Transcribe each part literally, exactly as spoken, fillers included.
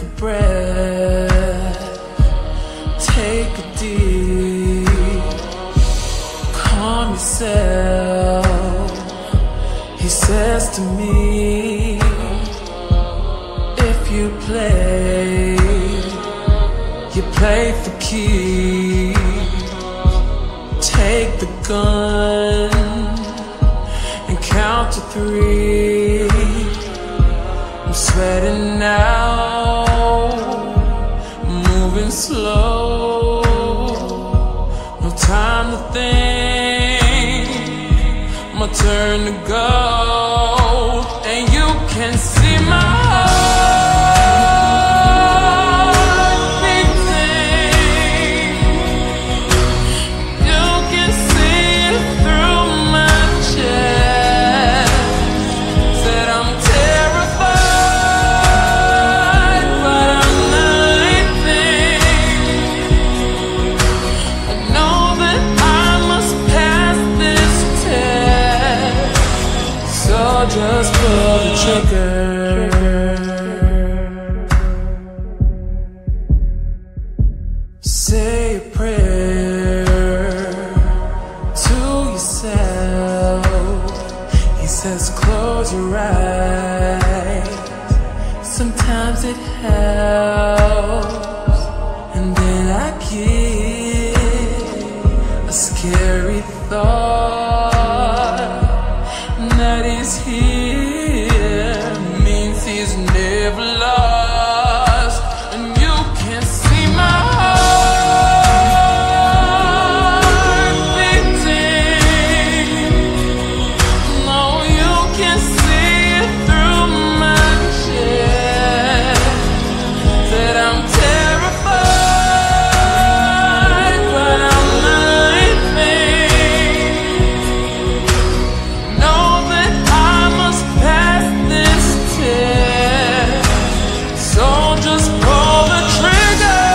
a breath, take a deep, calm yourself. He says to me, if you play, you play for keeps. Take the gun and count to three. I'm sweating now, moving slow. No time to think, my turn to go. And you can see my heart beating. You can see it through my chest. Said I'm terrified, but I'm not leaving. I know that I must pass this test, so just pull the trigger. Say a prayer to yourself. He says close your eyes, sometimes it helps. And then I get a scary thought that he's here, means he's never lost. And you can see my heart beating. No, you can see it through my chest. Said I'm terrified, but I'm not leaving. Know that I must pass this test, so just pull the trigger.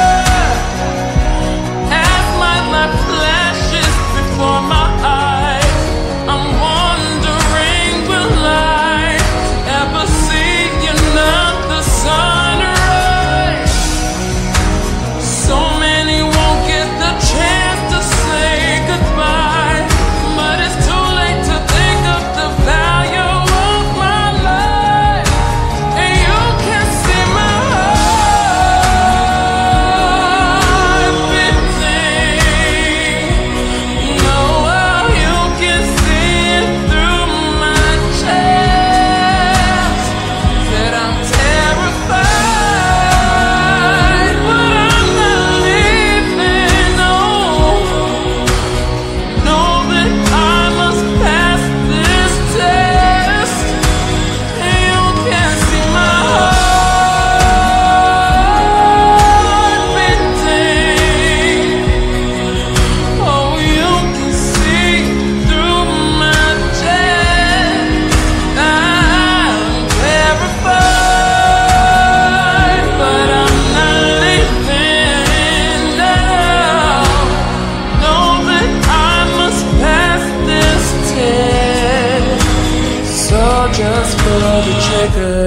As my life flashes before my eyes, I'm wondering, will I ever see another sunrise? So many won't get the chance to say goodbye, but it's too late to think of the value of my life. And you can see my heart beating. No, you can see it through my chest. Said I'm terrified, but I'm not leaving. No, know that I must pass this test. And you can see my heart beating. Oh, you can see through my chest. I'm terrified, but I'm not leaving now. Know that I must pass this test, so just pull the trigger.